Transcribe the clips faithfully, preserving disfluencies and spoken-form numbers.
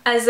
אז...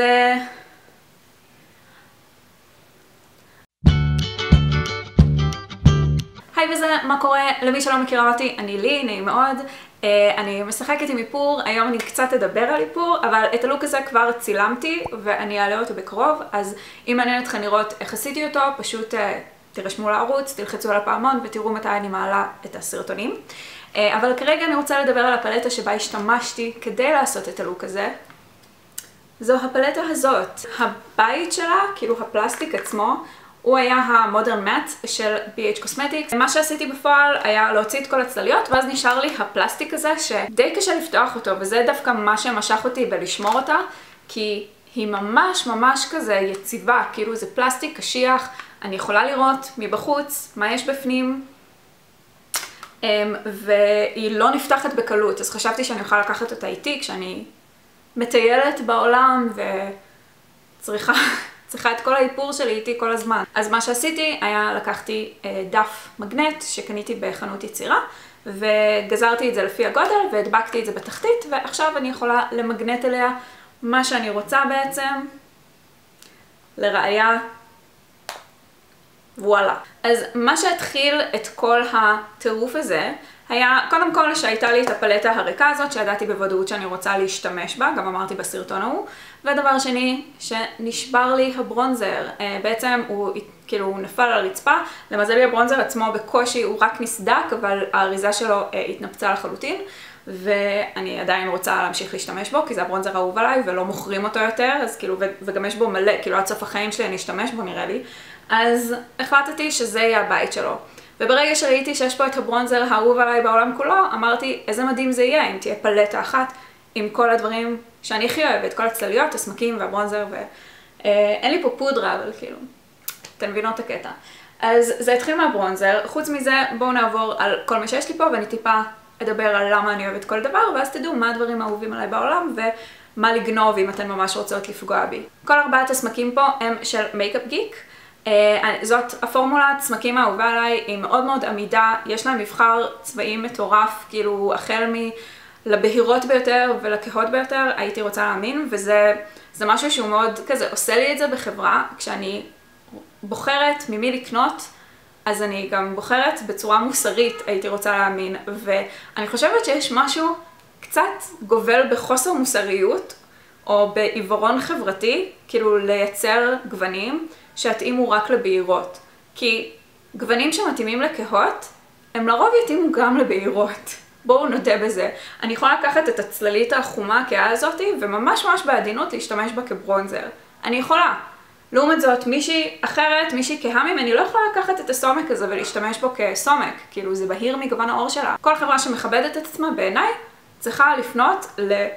היי וזה, מה קורה? למי שלא מכירה אותי, אני לי, נעים מאוד. Uh, אני משחקת עם איפור, היום אני קצת אדבר על איפור, אבל את הלוק הזה כבר צילמתי ואני אעלה אותו בקרוב, אז אם מעניין אתכם לראות איך עשיתי אותו, פשוט uh, תירשמו לערוץ, תלחצו על הפעמון ותראו מתי אני מעלה את הסרטונים. Uh, אבל כרגע אני רוצה לדבר על הפלטה שבה השתמשתי כדי לעשות את הלוק הזה. זו הפלטה הזאת. הבית שלה, כאילו הפלסטיק עצמו, הוא היה המודרן מאט של בי אייץ' Cosmetics. מה שעשיתי בפועל היה להוציא את כל הצלליות, ואז נשאר לי הפלסטיק הזה שדי קשה לפתוח אותו, וזה דווקא מה שמשך אותי בלשמור אותה, כי היא ממש ממש כזה יציבה, כאילו זה פלסטיק קשיח, אני יכולה לראות מבחוץ מה יש בפנים, והיא לא נפתחת בקלות, אז חשבתי שאני אוכל לקחת אותה איתי כשאני מטיילת בעולם וצריכה... צריכה את כל האיפור שלי איתי כל הזמן. אז מה שעשיתי היה לקחתי אה, דף מגנט שקניתי בחנות יצירה, וגזרתי את זה לפי הגודל והדבקתי את זה בתחתית, ועכשיו אני יכולה למגנט אליה מה שאני רוצה בעצם. לראיה, וואלה. אז מה שהתחיל את כל הטירוף הזה, היה קודם כל שהייתה לי את הפלטה הריקה הזאת, שידעתי בוודאות שאני רוצה להשתמש בה, גם אמרתי בסרטון ההוא. ודבר שני, שנשבר לי הברונזר. בעצם הוא כאילו הוא נפל על הרצפה, למזלי הברונזר עצמו בקושי הוא רק נסדק, אבל האריזה שלו התנפצה לחלוטין, ואני עדיין רוצה להמשיך להשתמש בו, כי זה הברונזר האהוב עליי ולא מוכרים אותו יותר, אז כאילו, וגם יש בו מלא, כאילו עד סוף החיים שלי אני אשתמש בו נראה לי, אז החלטתי שזה יהיה הבית שלו. וברגע שראיתי שיש פה את הברונזר האהוב עליי בעולם כולו, אמרתי איזה מדהים זה יהיה אם תהיה פלטה אחת עם כל הדברים שאני הכי אוהבת, כל הצלליות, הסמקים והברונזר, ואין לי פה פודרה, אבל כאילו, אתם מבינות את הקטע. אז זה התחיל מהברונזר, חוץ מזה בואו נעבור על כל מה שיש לי פה, ואני טיפה אדבר על למה אני אוהבת כל דבר, ואז תדעו מה הדברים האהובים עליי בעולם, ומה לגנוב אם אתן ממש רוצות לפגוע בי. כל ארבעת הסמקים פה הם של מייקאפ גיק, זאת הפורמולת סמקים האהובה עליי, היא מאוד מאוד עמידה, יש להם מבחר צבעים מטורף, כאילו החל מ... לבהירות ביותר ולכהות ביותר, הייתי רוצה להאמין, וזה זה משהו שהוא מאוד כזה, עושה לי את זה בחברה, כשאני בוחרת ממי לקנות, אז אני גם בוחרת בצורה מוסרית, הייתי רוצה להאמין, ואני חושבת שיש משהו קצת גובל בחוסר מוסריות, או בעיוורון חברתי, כאילו לייצר גוונים שיתאימו רק לבהירות, כי גוונים שמתאימים לכהות, הם לרוב יתאימו גם לבהירות. בואו נודה בזה. אני יכולה לקחת את הצללית החומה הכהה הזאת וממש ממש בעדינות להשתמש בה כברונזר. אני יכולה. לעומת זאת, מישהי אחרת, מישהי כהה ממני, לא יכולה לקחת את הסומק הזה ולהשתמש בו כסומק. כאילו זה בהיר מגוון האור שלה. כל חברה שמכבדת את עצמה בעיניי צריכה לפנות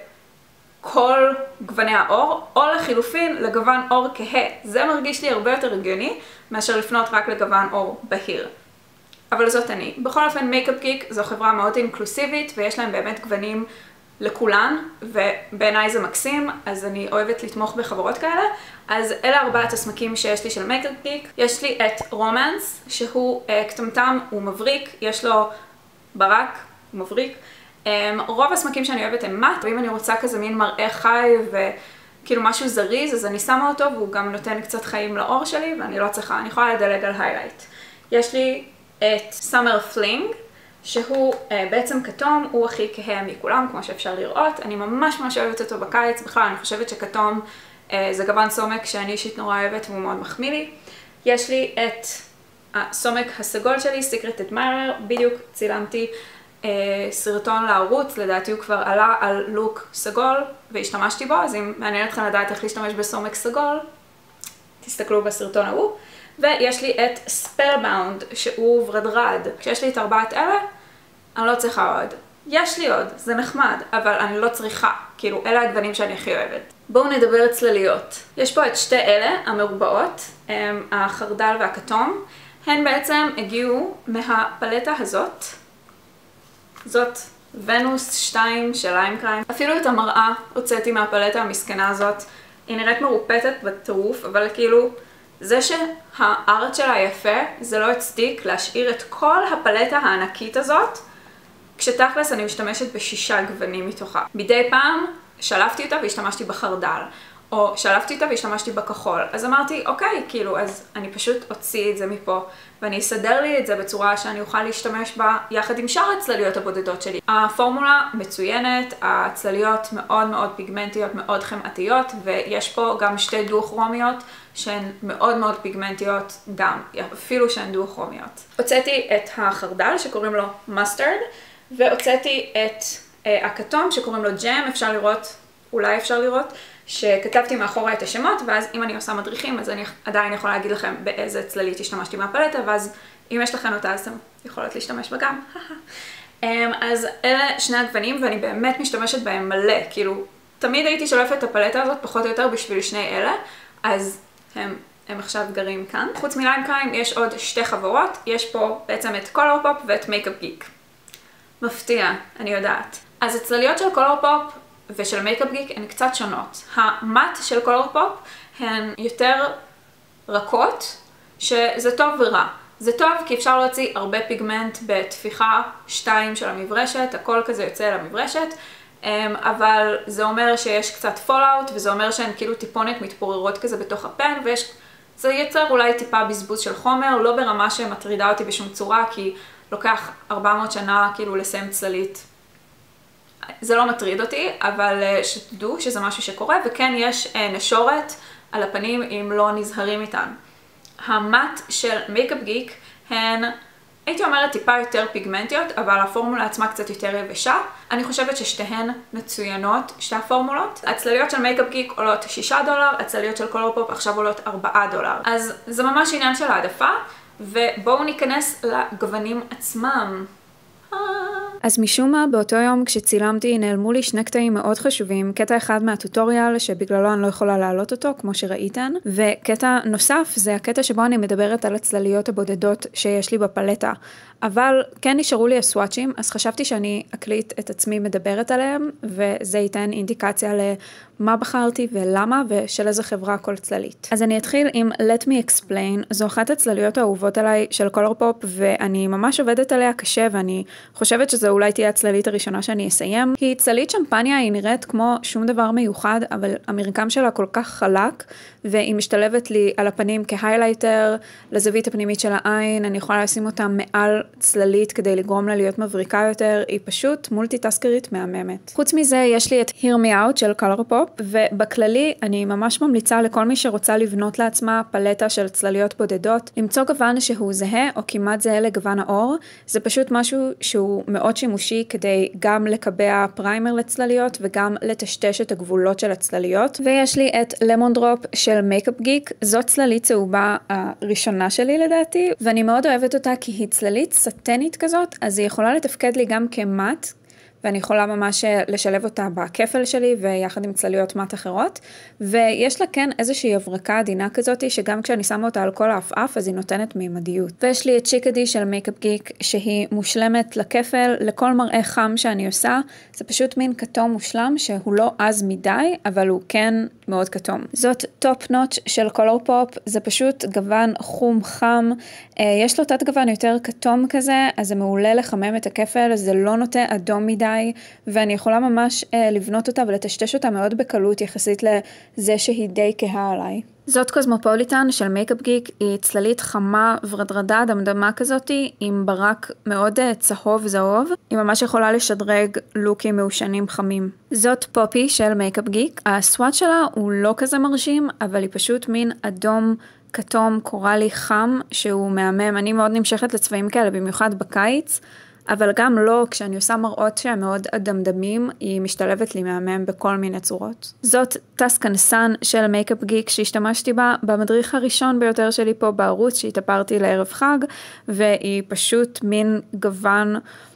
לכל גווני האור, או לחילופין לגוון אור כהה. זה מרגיש לי הרבה יותר הגיוני מאשר לפנות רק לגוון אור בהיר. אבל זאת אני. בכל אופן, מייקאפ גיק זו חברה מאוד אינקלוסיבית, ויש להם באמת גוונים לכולן, ובעיניי זה מקסים, אז אני אוהבת לתמוך בחברות כאלה. אז אלה ארבעת הסמקים שיש לי של מייקאפ גיק. יש לי את רומנס, שהוא uh, קטמטם, הוא מבריק, יש לו ברק, הוא מבריק. Um, רוב הסמקים שאני אוהבת הם מאט, ואם אני רוצה כזה מין מראה חי וכאילו משהו זריז, אז אני שמה אותו, והוא גם נותן קצת חיים לאור שלי, ואני לא צריכה, אני יכולה לדלג על היילייט. יש לי את סאמר פלינג, שהוא uh, בעצם כתום, הוא הכי כהה מכולם, כמו שאפשר לראות. אני ממש ממש אוהבת אותו בקיץ, בכלל אני חושבת שכתום uh, זה גוון סומק שאני אישית נורא אוהבת והוא מאוד מחמיא לי. יש לי את הסומק הסגול שלי, Secret Admirer, בדיוק צילמתי uh, סרטון לערוץ, לדעתי הוא כבר עלה על לוק סגול והשתמשתי בו, אז אם מעניין אתכם לדעת איך להשתמש בסומק סגול, תסתכלו בסרטון ההוא. ויש לי את Spellbound, שהוא ורדרד. כשיש לי את ארבעת אלה, אני לא צריכה עוד. יש לי עוד, זה נחמד, אבל אני לא צריכה. כאילו, אלה הגוונים שאני הכי אוהבת. בואו נדבר צלליות. יש פה את שתי אלה, המרובעות, החרדל והכתום. הן בעצם הגיעו מהפלטה הזאת. זאת ונוס שתיים של ליים קריים. אפילו את המראה הוצאתי מהפלטה המסכנה הזאת. היא נראית מרופטת בטירוף, אבל כאילו... זה שהארט שלה יפה, זה לא הצדיק להשאיר את כל הפלטה הענקית הזאת, כשתכלס אני משתמשת בשישה גוונים מתוכה. מדי פעם שלפתי אותה והשתמשתי בחרדל, או שלפתי אותה והשתמשתי בכחול. אז אמרתי, אוקיי, כאילו, אז אני פשוט אוציא את זה מפה, ואני אסדר לי את זה בצורה שאני אוכל להשתמש בה יחד עם שאר הצלליות הבודדות שלי. הפורמולה מצוינת, הצלליות מאוד מאוד פיגמנטיות, מאוד חמאתיות, ויש פה גם שתי דו-כרומיות שהן מאוד מאוד פיגמנטיות גם, אפילו שהן דו-כרומיות. הוצאתי את החרדל שקוראים לו mustard, והוצאתי את אה, הכתום שקוראים לו ג'ם, אפשר לראות, אולי אפשר לראות, שכתבתי מאחורה את השמות, ואז אם אני עושה מדריכים, אז אני עדיין יכולה להגיד לכם באיזה צללית השתמשתי מהפלטה, ואז אם יש לכם אותה, אז אתם יכולות להשתמש בה גם. אז אלה שני הגוונים, ואני באמת משתמשת בהם מלא, כאילו, תמיד הייתי שולפת את הפלטה הזאת, פחות או יותר בשביל שני אלה, אז הם, הם עכשיו גרים כאן. חוץ מליים קיים, יש עוד שתי חברות, יש פה בעצם את ColourPop ואת Makeup Geek. מפתיע, אני יודעת. אז הצלליות של ColourPop ושל מייקאפ גיק הן קצת שונות. המט של ColourPop הן יותר רכות, שזה טוב ורע. זה טוב כי אפשר להוציא הרבה פיגמנט בתפיחה שתיים של המברשת, הכל כזה יוצא על המברשת, אבל זה אומר שיש קצת פולאוט, וזה אומר שהן כאילו טיפונת מתפוררות כזה בתוך הפן, ויש, זה יצר אולי טיפה בזבוז של חומר, לא ברמה שמטרידה אותי בשום צורה, כי לוקח ארבע מאות שנה כאילו לסיים צללית. זה לא מטריד אותי, אבל שתדעו שזה משהו שקורה, וכן יש נשורת על הפנים אם לא נזהרים איתן. המט של מייקאפ גיק הן, הייתי אומרת, טיפה יותר פיגמנטיות, אבל הפורמולה עצמה קצת יותר יבשה. אני חושבת ששתיהן מצוינות, שתי הפורמולות. הצלליות של מייקאפ גיק עולות שישה דולר, הצלליות של ColourPop עכשיו עולות ארבעה דולר. אז זה ממש עניין של העדפה, ובואו ניכנס לגוונים עצמם. אז משום מה, באותו יום כשצילמתי נעלמו לי שני קטעים מאוד חשובים, קטע אחד מהטוטוריאל שבגללו אני לא יכולה להעלות אותו, כמו שראיתן, וקטע נוסף זה הקטע שבו אני מדברת על הצלליות הבודדות שיש לי בפלטה, אבל כן נשארו לי הסוואצ'ים, אז חשבתי שאני אקליט את עצמי מדברת עליהם, וזה ייתן אינדיקציה למה בחרתי ולמה, ושל איזה חברה כל צללית. אז אני אתחיל עם Let me explain, זו אחת הצלליות האהובות עליי של ColourPop, ואני ממש עובדת עליה קשה, ואני חושבת שזו אולי תהיה הצללית הראשונה שאני אסיים. היא צללית שמפניה, היא נראית כמו שום דבר מיוחד, אבל המרקם שלה כל כך חלק, והיא משתלבת לי על הפנים כהיילייטר, לזווית הפנימית של העין, אני יכולה לשים אותה מעל צללית כדי לגרום לה להיות מבריקה יותר, היא פשוט מולטי-טסקרית מהממת. חוץ מזה, יש לי את Hear Me Out של ColourPop, ובכללי אני ממש ממליצה לכל מי שרוצה לבנות לעצמה פלטה של צלליות בודדות, למצוא גוון שהוא זהה או כמעט זהה לגוון האור, זה פשוט משהו שהוא מאוד שימושי כדי גם לקבע פריימר לצלליות וגם לטשטש את הגבולות של הצלליות. ויש לי את Lemon Drop של מייקאפ גיק, זאת צללית צהובה הראשונה שלי לדעתי, ואני מאוד אוהבת אותה כי היא צללית סטנית כזאת, אז היא יכולה לתפקד לי גם כמט, ואני יכולה ממש לשלב אותה בכפל שלי ויחד עם צלליות מט אחרות, ויש לה כן איזושהי הברקה עדינה כזאת, שגם כשאני שמה אותה על כל האף-אף, אז היא נותנת מימדיות. ויש לי את צ'יקדי של מייקאפ גיק, שהיא מושלמת לכפל, לכל מראה חם שאני עושה, זה פשוט מין כתום מושלם, שהוא לא עז מדי, אבל הוא כן מאוד כתום. זאת טופ נוטש של ColourPop, זה פשוט גוון חום חם, יש לו תת גוון יותר כתום כזה, אז זה מעולה לחמם את הכפל, זה לא נוטה אדום מדי, ואני יכולה ממש אה, לבנות אותה ולטשטש אותה מאוד בקלות יחסית לזה שהיא די כהה עליי. זאת קוסמופוליטן של מייקאפ גיק, היא צללית חמה ורדרדה דמדמה כזאתי, עם ברק מאוד צהוב זהוב, היא ממש יכולה לשדרג לוקים מעושנים חמים. זאת פופי של מייקאפ גיק, הסוואט שלה הוא לא כזה מרשים, אבל היא פשוט מין אדום כתום קורלי חם, שהוא מהמם, אני מאוד נמשכת לצבעים כאלה, במיוחד בקיץ, אבל גם לא, כשאני עושה מראות שהם מאוד אדמדמים, היא משתלבת לי מהמם בכל מיני צורות. זאת טסקן סן של מייקאפ גיק שהשתמשתי בה במדריך הראשון ביותר שלי פה בערוץ, שהתאפרתי לערב חג, והיא פשוט מין גוון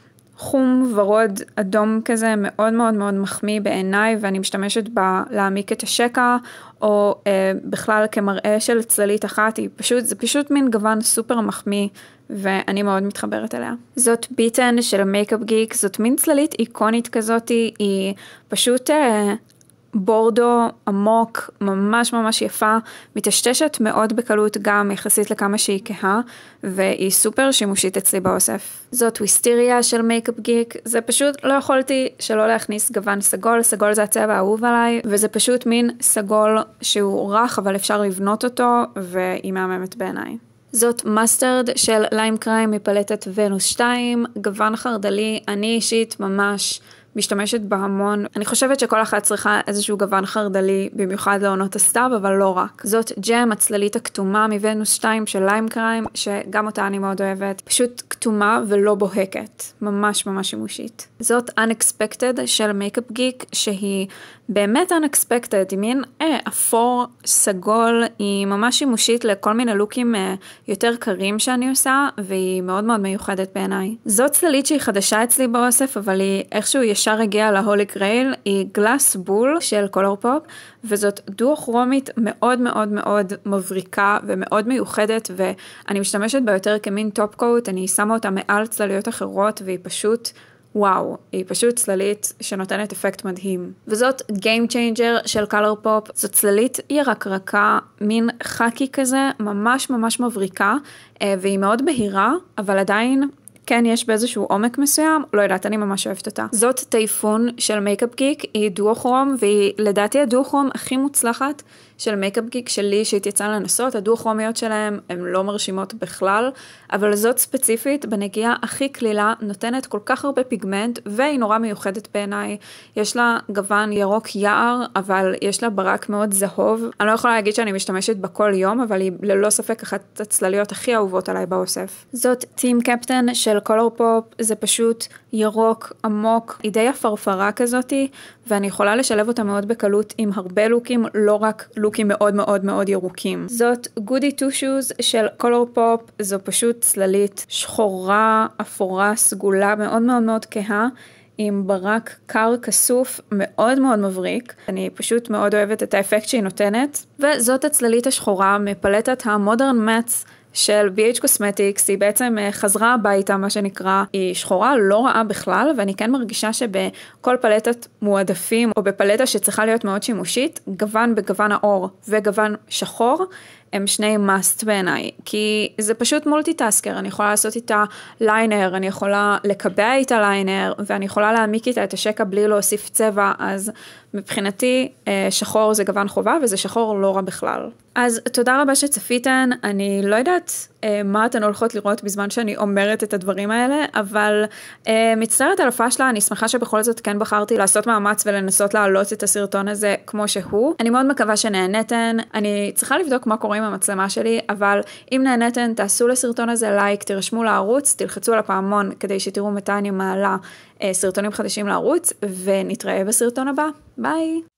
חום ורוד אדום כזה, מאוד מאוד מאוד מחמיא בעיניי, ואני משתמשת בה להעמיק את השקע, או אה, בכלל כמראה של צללית אחת, היא פשוט, זה פשוט מין גוון סופר מחמיא, ואני מאוד מתחברת אליה. זאת ביטן של מייקאפ גיק, זאת מין צללית איקונית כזאת, היא פשוט אה, בורדו עמוק, ממש ממש יפה, מתשתשת מאוד בקלות גם יחסית לכמה שהיא כהה, והיא סופר שימושית אצלי באוסף. זאת וויסטיריה של מייקאפ גיק, זה פשוט לא יכולתי שלא להכניס גוון סגול, סגול זה הצבע האהוב עליי, וזה פשוט מין סגול שהוא רך אבל אפשר לבנות אותו, והיא מהממת בעיניי. זאת מסטרד של ליים קריים מפלטת ונוס שתיים, גוון חרדלי, אני אישית ממש משתמשת בהמון. אני חושבת שכל אחת צריכה איזשהו גוון חרדלי, במיוחד לעונות הסתיו, אבל לא רק. זאת ג'ם, הצללית הכתומה מוונוס שתיים של ליים קריים, שגם אותה אני מאוד אוהבת. פשוט כתומה ולא בוהקת. ממש ממש שימושית. זאת Unexpected של מייקאפ גיק, שהיא באמת Unexpected, היא מין אה, אפור, סגול, היא ממש שימושית לכל מיני לוקים אה, יותר קרים שאני עושה, והיא מאוד מאוד מיוחדת בעיניי. זאת צללית שהיא חדשה אצלי באוסף, אבל היא איכשהו ישר הגיעה להולי גרייל, היא גלאס בול של קולור פופ, וזאת דו כרומית מאוד מאוד מאוד מבריקה ומאוד מיוחדת, ואני משתמשת בה יותר כמין טופ קוט, אני שמה אותה מעל צלליות אחרות, והיא פשוט וואו, היא פשוט צללית שנותנת אפקט מדהים. וזאת Game Changer של קולור פופ, זאת צללית ירקרקה, מין חקי כזה, ממש ממש מבריקה, והיא מאוד בהירה, אבל עדיין כן, יש באיזשהו עומק מסוים, לא יודעת, אני ממש אוהבת אותה. זאת טייפון של מייקאפ גיק, היא דו-כרום, והיא לדעתי הדו-כרום הכי מוצלחת של מייקאפ גיק שלי, שהיא יצאה לנסות. הדו-כרומיות שלהם הן לא מרשימות בכלל, אבל זאת ספציפית, בנגיעה הכי כלילה, נותנת כל כך הרבה פיגמנט, והיא נורא מיוחדת בעיניי. יש לה גוון ירוק יער, אבל יש לה ברק מאוד זהוב. אני לא יכולה להגיד שאני משתמשת בה כל יום, אבל היא ללא ספק אחת הצלליות הכי אהובות עליי באוסף. זאת טים קפטן של קולור פופ, זה פשוט ירוק, עמוק, היא די הפרפרה כזאתי, ואני יכולה לשלב אותה מאוד בקלות עם הרבה לוקים, לא רק לוקים מאוד מאוד מאוד ירוקים. זאת גודי טו שוז של קולור פופ, זו פשוט צללית שחורה, אפורה, סגולה, מאוד מאוד מאוד כהה, עם ברק קר כסוף מאוד מאוד מבריק. אני פשוט מאוד אוהבת את האפקט שהיא נותנת. וזאת הצללית השחורה מפלטת המודרן מאטס של בי אייץ' Cosmetics, היא בעצם חזרה הביתה, מה שנקרא, היא שחורה, לא רעה בכלל, ואני כן מרגישה שבכל פלטת מועדפים, או בפלטה שצריכה להיות מאוד שימושית, גוון בגוון האור וגוון שחור, הם שני must בעיניי, כי זה פשוט מולטיטאסקר, אני יכולה לעשות איתה ליינר, אני יכולה לקבע איתה ליינר, ואני יכולה להעמיק איתה את השקע בלי להוסיף צבע, אז מבחינתי שחור זה גוון חובה, וזה שחור לא רע בכלל. אז תודה רבה שצפיתן, אני לא יודעת מה אתן הולכות לראות בזמן שאני אומרת את הדברים האלה, אבל מצטערת על הפשלה, אני שמחה שבכל זאת כן בחרתי לעשות מאמץ ולנסות להעלות את הסרטון הזה כמו שהוא. אני מאוד מקווה שנהנתן, אני צריכה לבדוק מה קורה עם המצלמה שלי, אבל אם נהנתן, תעשו לסרטון הזה לייק, תירשמו לערוץ, תלחצו על הפעמון כדי שתראו מתי אני מעלה סרטונים חדשים לערוץ, ונתראה בסרטון הבא. ביי!